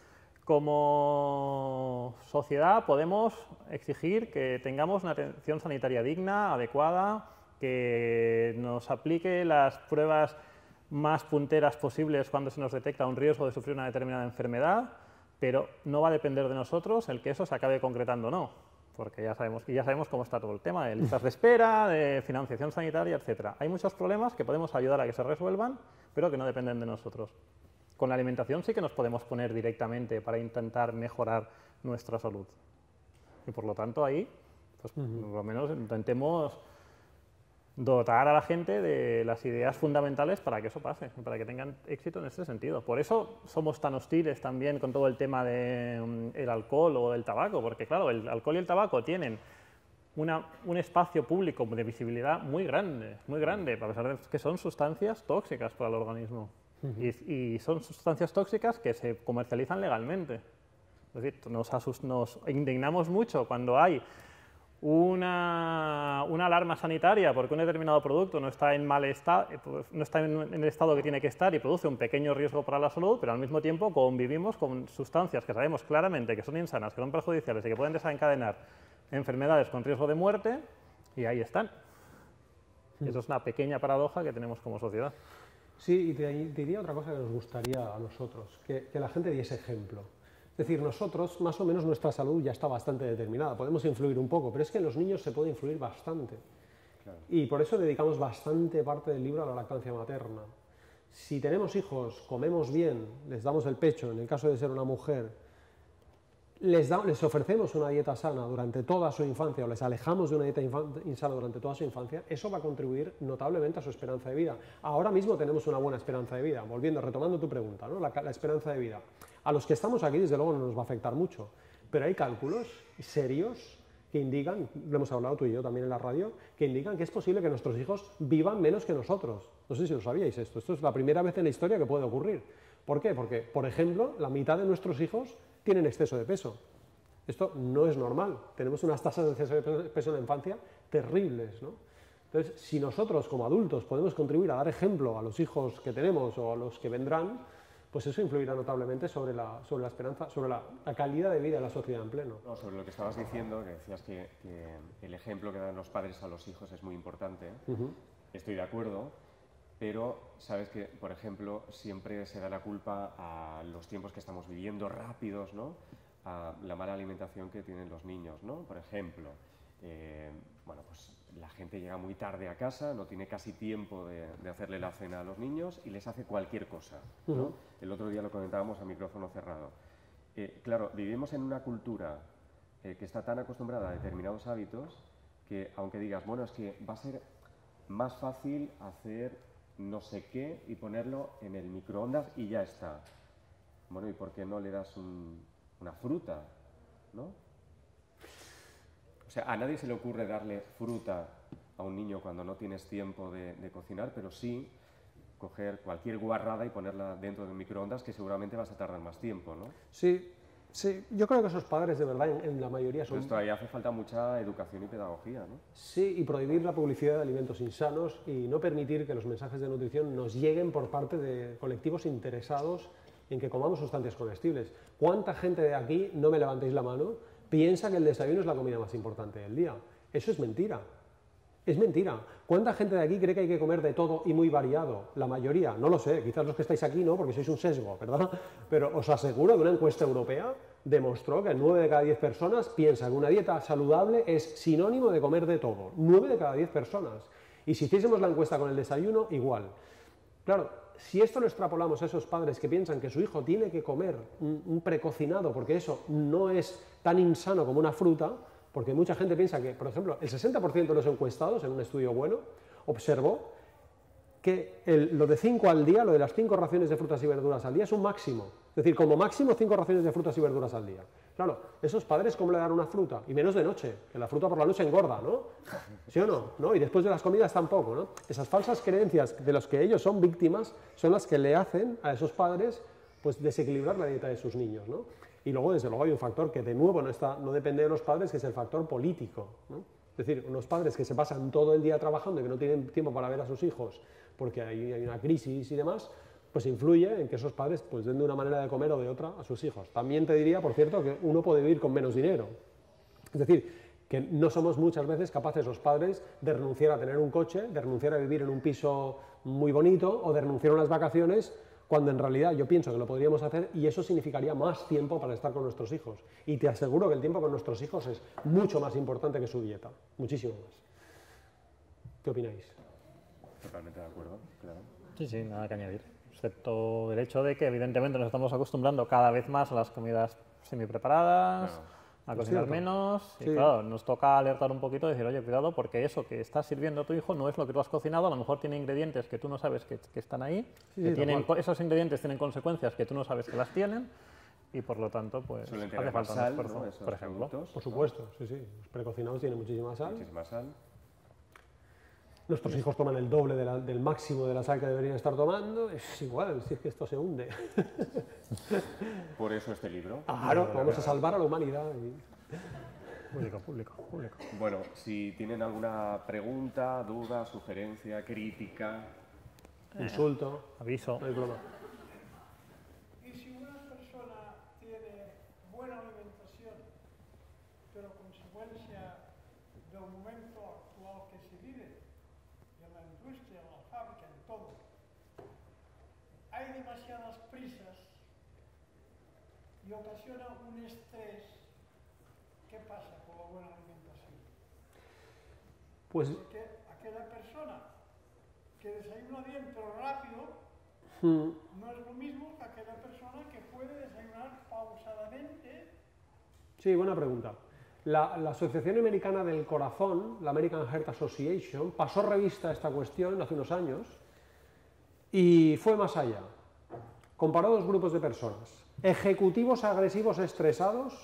Como sociedad podemos exigir que tengamos una atención sanitaria digna, adecuada, que nos aplique las pruebas más punteras posibles cuando se nos detecta un riesgo de sufrir una determinada enfermedad, pero no va a depender de nosotros el que eso se acabe concretando o no, porque ya sabemos, y ya sabemos cómo está todo el tema de listas de espera, de financiación sanitaria, etcétera. Hay muchos problemas que podemos ayudar a que se resuelvan, pero que no dependen de nosotros. Con la alimentación sí que nos podemos poner directamente para intentar mejorar nuestra salud. Y por lo tanto ahí, pues uh-huh. por lo menos intentemos dotar a la gente de las ideas fundamentales para que eso pase, para que tengan éxito en este sentido. Por eso somos tan hostiles también con todo el tema del um, alcohol o del tabaco, porque claro, el alcohol y el tabaco tienen una, un espacio público de visibilidad muy grande, muy grande, a pesar de que son sustancias tóxicas para el organismo. Uh-huh. y, y son sustancias tóxicas que se comercializan legalmente. Es decir, nos, asust, nos indignamos mucho cuando hay Una, una alarma sanitaria porque un determinado producto no está en mal estado, no está en, en el estado que tiene que estar y produce un pequeño riesgo para la salud, pero al mismo tiempo convivimos con sustancias que sabemos claramente que son insanas, que son perjudiciales y que pueden desencadenar enfermedades con riesgo de muerte, y ahí están. Mm. Eso es una pequeña paradoja que tenemos como sociedad. Sí, y te diría otra cosa que nos gustaría a nosotros, que, que la gente diese ejemplo. Es decir, nosotros, más o menos nuestra salud ya está bastante determinada, podemos influir un poco, pero es que en los niños se puede influir bastante. Claro. Y por eso dedicamos bastante parte del libro a la lactancia materna. Si tenemos hijos, comemos bien, les damos el pecho, en el caso de ser una mujer, les, da, les ofrecemos una dieta sana durante toda su infancia o les alejamos de una dieta insana durante toda su infancia, eso va a contribuir notablemente a su esperanza de vida. Ahora mismo tenemos una buena esperanza de vida, volviendo, retomando tu pregunta, ¿no? la, la esperanza de vida. A los que estamos aquí, desde luego, no nos va a afectar mucho, pero hay cálculos serios que indican, lo hemos hablado tú y yo también en la radio, que indican que es posible que nuestros hijos vivan menos que nosotros. No sé si lo sabíais esto, esto es la primera vez en la historia que puede ocurrir. ¿Por qué? Porque, por ejemplo, la mitad de nuestros hijos tienen exceso de peso. Esto no es normal, tenemos unas tasas de exceso de peso en la infancia terribles, ¿no? Entonces, si nosotros como adultos podemos contribuir a dar ejemplo a los hijos que tenemos o a los que vendrán, pues eso influirá notablemente sobre la, sobre la esperanza, sobre la, la calidad de vida de la sociedad en pleno. No, sobre lo que estabas diciendo, que decías que, que el ejemplo que dan los padres a los hijos es muy importante, uh-huh. Estoy de acuerdo, pero sabes que, por ejemplo, siempre se da la culpa a los tiempos que estamos viviendo rápidos, ¿no? A la mala alimentación que tienen los niños, ¿no? Por ejemplo, eh, bueno, pues la gente llega muy tarde a casa, no tiene casi tiempo de, de hacerle la cena a los niños y les hace cualquier cosa, ¿no? Uh-huh. El otro día lo comentábamos a micrófono cerrado. Eh, claro, vivimos en una cultura eh, que está tan acostumbrada a determinados hábitos que, aunque digas, bueno, es que va a ser más fácil hacer no sé qué y ponerlo en el microondas y ya está. Bueno, ¿y por qué no le das un, una fruta, ¿no? O sea, a nadie se le ocurre darle fruta a un niño cuando no tienes tiempo de, de cocinar, pero sí coger cualquier guarrada y ponerla dentro del microondas, que seguramente vas a tardar más tiempo, ¿no? Sí, sí. Yo creo que esos padres, de verdad, en, en la mayoría son... Entonces todavía hace falta mucha educación y pedagogía, ¿no? Sí, y prohibir la publicidad de alimentos insanos y no permitir que los mensajes de nutrición nos lleguen por parte de colectivos interesados en que comamos sustancias comestibles. ¿Cuánta gente de aquí, no me levantéis la mano, piensa que el desayuno es la comida más importante del día? Eso es mentira. Es mentira. ¿Cuánta gente de aquí cree que hay que comer de todo y muy variado? La mayoría, no lo sé, quizás los que estáis aquí no, porque sois un sesgo, ¿verdad? Pero os aseguro que una encuesta europea demostró que nueve de cada diez personas piensan que una dieta saludable es sinónimo de comer de todo. nueve de cada diez personas. Y si hiciésemos la encuesta con el desayuno, igual. Claro, si esto lo extrapolamos a esos padres que piensan que su hijo tiene que comer un, un precocinado porque eso no es tan insano como una fruta, Porque mucha gente piensa que, por ejemplo, el sesenta por ciento de los encuestados en un estudio bueno observó que el, lo de cinco al día, lo de las cinco raciones de frutas y verduras al día es un máximo. Es decir, como máximo cinco raciones de frutas y verduras al día. Claro, esos padres, ¿cómo le dan una fruta? Y menos de noche, que la fruta por la noche engorda, ¿no? ¿Sí o no? ¿No? Y después de las comidas tampoco, ¿no? Esas falsas creencias de las que ellos son víctimas son las que le hacen a esos padres pues, desequilibrar la dieta de sus niños, ¿no? Y luego, desde luego, hay un factor que de nuevo no, está, no depende de los padres, que es el factor político, ¿no? Es decir, unos padres que se pasan todo el día trabajando y que no tienen tiempo para ver a sus hijos porque hay, hay una crisis y demás, pues influye en que esos padres pues, den de una manera de comer o de otra a sus hijos. También te diría, por cierto, que uno puede vivir con menos dinero. Es decir, que no somos muchas veces capaces los padres de renunciar a tener un coche, de renunciar a vivir en un piso muy bonito o de renunciar a unas vacaciones, cuando en realidad yo pienso que lo podríamos hacer y eso significaría más tiempo para estar con nuestros hijos. Y te aseguro que el tiempo con nuestros hijos es mucho más importante que su dieta, muchísimo más. ¿Qué opináis? Totalmente de acuerdo, claro. Sí, sí, nada que añadir. Excepto el hecho de que evidentemente nos estamos acostumbrando cada vez más a las comidas semi-preparadas, Claro. a cocinar menos, y Sí. claro, nos toca alertar un poquito y decir, oye, cuidado, porque eso que estás sirviendo a tu hijo no es lo que tú has cocinado, a lo mejor tiene ingredientes que tú no sabes que, que están ahí, Sí, que sí, tienen, tal cual. esos ingredientes tienen consecuencias que tú no sabes que las tienen, y por lo tanto, pues Suelen hace tener más falta un sal, esfuerzo, ¿no? Esos por ejemplo. productos, Por supuesto, sí, sí. Los precocinados tienen muchísima sal. muchísima sal. Nuestros hijos toman el doble de la- del máximo de la sal que deberían estar tomando. Es igual, si es que esto se hunde. Por eso este libro. Claro, vamos a salvar a la humanidad. y- Público, público, público. Bueno, si tienen alguna pregunta, duda, sugerencia, crítica, Insulto, Aviso. no hay problema. Y si una persona tiene buena alimentación, pero consecuencia del momento actual que se vive, en la industria, en la fábrica, en todo, hay demasiadas prisas y ocasiona un estrés, ¿qué pasa con la buena alimentación? Pues Porque aquella persona que desayuna bien pero rápido, mm, no es lo mismo que aquella persona que puede desayunar pausadamente. sí, buena pregunta. La, la Asociación Americana del Corazón, la American Heart Association, pasó revista a esta cuestión hace unos años y fue más allá. Comparó dos grupos de personas. Ejecutivos agresivos estresados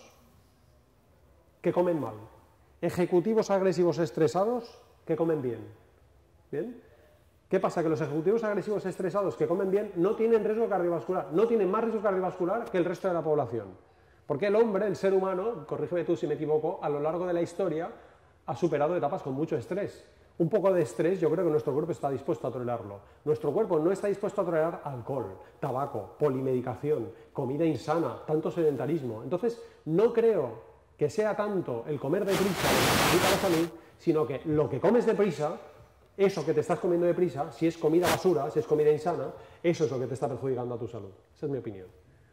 que comen mal. Ejecutivos agresivos estresados que comen bien. ¿Bien? ¿Qué pasa? Que los ejecutivos agresivos estresados que comen bien no tienen riesgo cardiovascular, no tienen más riesgo cardiovascular que el resto de la población. Porque el hombre, el ser humano, corrígeme tú si me equivoco, a lo largo de la historia ha superado etapas con mucho estrés. Un poco de estrés yo creo que nuestro cuerpo está dispuesto a tolerarlo. Nuestro cuerpo no está dispuesto a tolerar alcohol, tabaco, polimedicación, comida insana, tanto sedentarismo. Entonces, no creo que sea tanto el comer deprisa lo que facilita la salud, sino que lo que comes deprisa, eso que te estás comiendo deprisa, si es comida basura, si es comida insana, eso es lo que te está perjudicando a tu salud. Esa es mi opinión.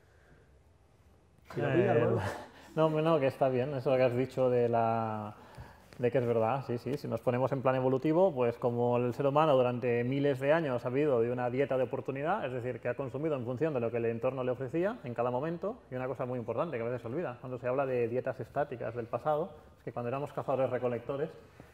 ¿Y la tuya, Eh, hermano? no, no, que está bien, eso que has dicho de la de que es verdad, sí, sí, si nos ponemos en plan evolutivo, pues como el ser humano durante miles de años ha vivido de una dieta de oportunidad, es decir, que ha consumido en función de lo que el entorno le ofrecía en cada momento, y una cosa muy importante que a veces se olvida, cuando se habla de dietas estáticas del pasado, es que cuando éramos cazadores-recolectores,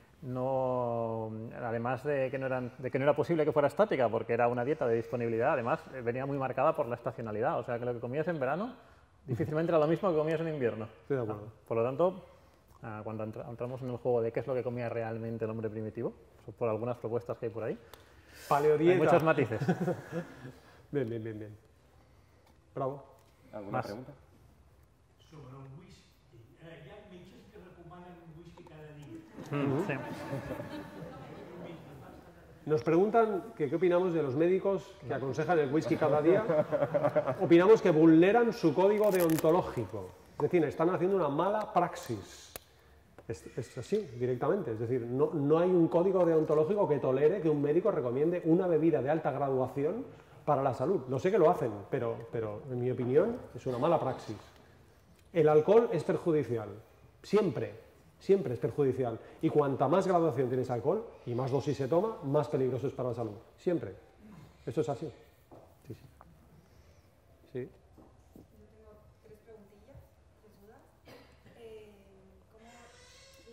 no, además de que, no eran, de que no era posible que fuera estática, porque era una dieta de disponibilidad, además eh, venía muy marcada por la estacionalidad, o sea que lo que comías en verano difícilmente era lo mismo que comías en invierno. Estoy de acuerdo. Por lo tanto, ah, cuando entra- entramos en el juego de qué es lo que comía realmente el hombre primitivo, pues, por algunas propuestas que hay por ahí, Paleodieta. hay muchos matices. Bien, bien, bien, bien. Bravo. ¿alguna Más. pregunta? Sobre el whisky. Eh, hi ha metges que recomanen un whisky cada dia. Mm, sí. Nos preguntan que qué opinamos de los médicos que aconsejan el whisky cada día. Opinamos que vulneran su código deontológico. Es decir, están haciendo una mala praxis. Es, es así, directamente. Es decir, no, no hay un código deontológico que tolere que un médico recomiende una bebida de alta graduación para la salud. Lo sé que lo hacen, pero, pero en mi opinión es una mala praxis. El alcohol es perjudicial. Siempre. Siempre es perjudicial. Y cuanta más graduación tienes alcohol y más dosis se toma, más peligroso es para la salud. Siempre. Esto es así. Sí, sí. Sí. Yo tengo tres preguntillas, tres dudas. Eh, ¿cómo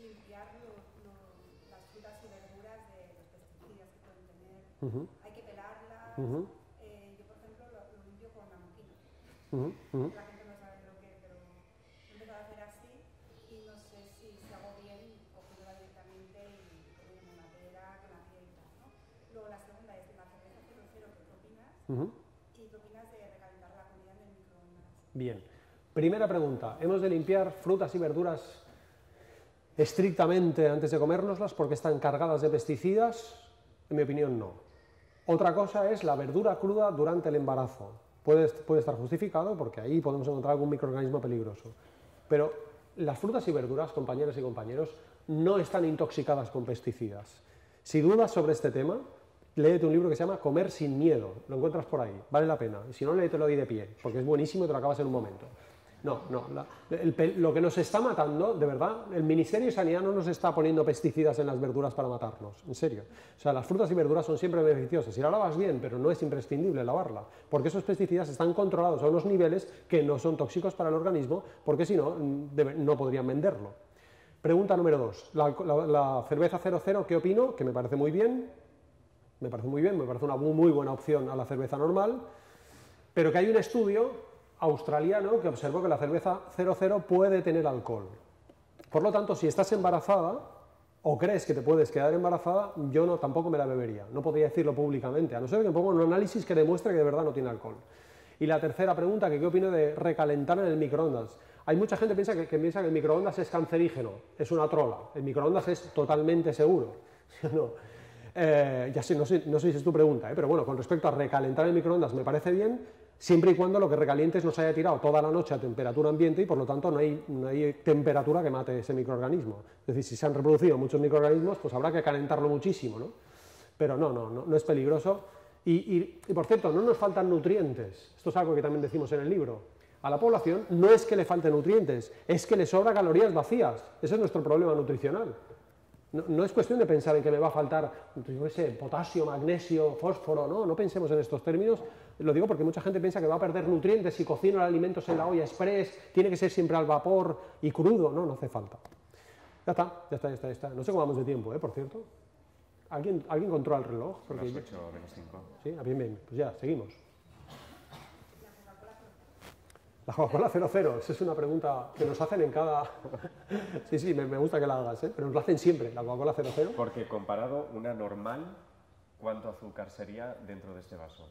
Uh-huh. Hay que pelarlas. Uh-huh. eh, yo, por ejemplo, lo, lo limpio con la moquina. Uh-huh. Uh-huh. La gente no sabe lo que es, pero he empezado a hacer así y no sé si, si hago bien cogiéndola directamente y poniéndome una pera con la piel y tal, ¿no? Luego la segunda es la cerveza cero cero, ¿qué opinas? Uh-huh. ¿Y qué opinas de recalentar la comida en el microondas? Bien. Primera pregunta. ¿Hemos de limpiar frutas y verduras estrictamente antes de comérnoslas porque están cargadas de pesticidas? En mi opinión, no. Otra cosa es la verdura cruda durante el embarazo. Puede, puede estar justificado porque ahí podemos encontrar algún microorganismo peligroso. Pero las frutas y verduras, compañeros y compañeros, no están intoxicadas con pesticidas. Si dudas sobre este tema, léete un libro que se llama Comer sin miedo. Lo encuentras por ahí, vale la pena. Y si no, léetelo ahí de pie, porque es buenísimo y te lo acabas en un momento. No, no, la, el, lo que nos está matando, de verdad, el Ministerio de Sanidad no nos está poniendo pesticidas en las verduras para matarnos, en serio. O sea, las frutas y verduras son siempre beneficiosas, y la lavas bien, pero no es imprescindible lavarla, porque esos pesticidas están controlados a unos niveles que no son tóxicos para el organismo, porque si no, debe, no podrían venderlo. Pregunta número dos, la, la, la cerveza cero cero, ¿qué opino? Que me parece muy bien, me parece muy bien, me parece una muy buena opción a la cerveza normal, pero que hay un estudio australiano que observó que la cerveza cero cero puede tener alcohol. Por lo tanto, si estás embarazada o crees que te puedes quedar embarazada, yo no, tampoco me la bebería. No podría decirlo públicamente, a no ser que me ponga un análisis que demuestre que de verdad no tiene alcohol. Y la tercera pregunta, que qué opino de recalentar en el microondas. Hay mucha gente que piensa que, que piensa que el microondas es cancerígeno, es una trola. El microondas es totalmente seguro. No. Eh, ya sé, no sé, no sé si es tu pregunta, ¿eh? Pero bueno, con respecto a recalentar el microondas me parece bien, siempre y cuando lo que recalientes no se haya tirado toda la noche a temperatura ambiente y por lo tanto no hay, no hay temperatura que mate ese microorganismo. Es decir, si se han reproducido muchos microorganismos, pues habrá que calentarlo muchísimo, ¿no? Pero no, no, no, no es peligroso. Y, y, y por cierto, no nos faltan nutrientes. Esto es algo que también decimos en el libro. A la población no es que le falten nutrientes, es que le sobra calorías vacías. Ese es nuestro problema nutricional. No, no es cuestión de pensar en que me va a faltar, yo qué sé, potasio, magnesio, fósforo, no, no pensemos en estos términos. Lo digo porque mucha gente piensa que va a perder nutrientes si cocina los alimentos en la olla express, tiene que ser siempre al vapor y crudo, no, no hace falta. Ya está, ya está, ya está, ya está. No sé cómo vamos de tiempo, ¿eh? Por cierto. ¿Alguien, ¿alguien controla el reloj? Porque las ocho menos cinco. Sí, bien, bien, pues ya, seguimos. La Coca-Cola cero cero, esa es una pregunta que nos hacen en cada... Sí, sí, me, me gusta que la hagas, ¿eh? Pero nos la hacen siempre, la Coca-Cola cero cero. Porque comparado una normal, ¿cuánto azúcar sería dentro de este vaso?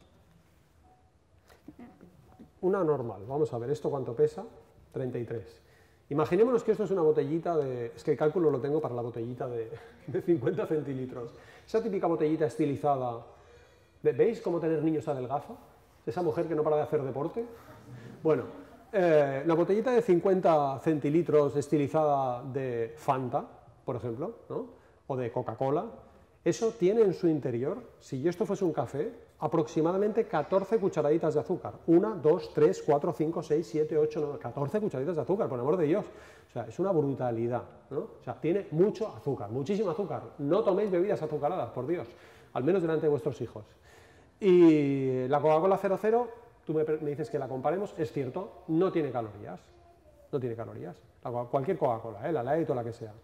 Una normal, vamos a ver, ¿esto cuánto pesa? treinta y tres. Imaginémonos que esto es una botellita de... Es que el cálculo lo tengo para la botellita de, de cincuenta centilitros. Esa típica botellita estilizada... ¿Veis cómo tener niños adelgaza? Esa mujer que no para de hacer deporte. Bueno, eh, la botellita de cincuenta centilitros estilizada de Fanta, por ejemplo, ¿no? O de Coca-Cola, eso tiene en su interior, si esto fuese un café, aproximadamente catorce cucharaditas de azúcar. Una, dos, tres, cuatro, cinco, seis, siete, ocho, nueve, catorce cucharaditas de azúcar, por el amor de Dios. O sea, es una brutalidad, ¿no? O sea, tiene mucho azúcar, muchísimo azúcar. No toméis bebidas azucaradas, por Dios, al menos delante de vuestros hijos. Y la Coca-Cola cero cero, tú me, me dices que la comparemos, es cierto, no tiene calorías, no tiene calorías, la, cualquier Coca-Cola, ¿eh? La Light o la que sea.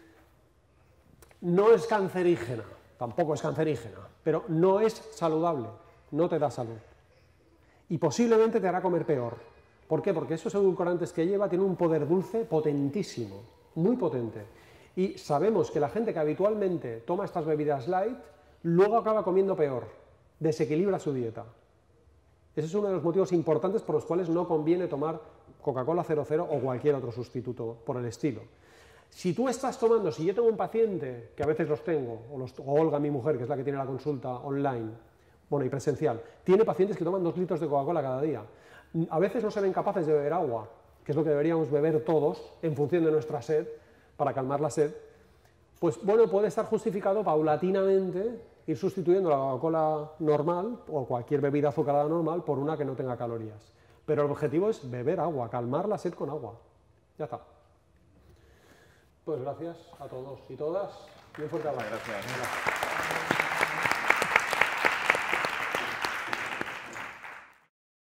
No es cancerígena, tampoco es cancerígena, pero no es saludable, no te da salud. Y posiblemente te hará comer peor. ¿Por qué? Porque esos edulcorantes que lleva tienen un poder dulce potentísimo, muy potente. Y sabemos que la gente que habitualmente toma estas bebidas light, luego acaba comiendo peor, desequilibra su dieta. Ese es uno de los motivos importantes por los cuales no conviene tomar Coca-Cola cero cero o cualquier otro sustituto por el estilo. Si tú estás tomando, si yo tengo un paciente, que a veces los tengo, o, los, o Olga, mi mujer, que es la que tiene la consulta online, bueno, y presencial, tiene pacientes que toman dos litros de Coca-Cola cada día. A veces no se ven capaces de beber agua, que es lo que deberíamos beber todos en función de nuestra sed, para calmar la sed. Pues bueno, puede estar justificado paulatinamente ir sustituyendo la Coca-Cola normal o cualquier bebida azucarada normal por una que no tenga calorías. Pero el objetivo es beber agua, calmar la sed con agua. Ya está. Pues gracias a todos y todas. Muy fuerte abrazo. Gracias.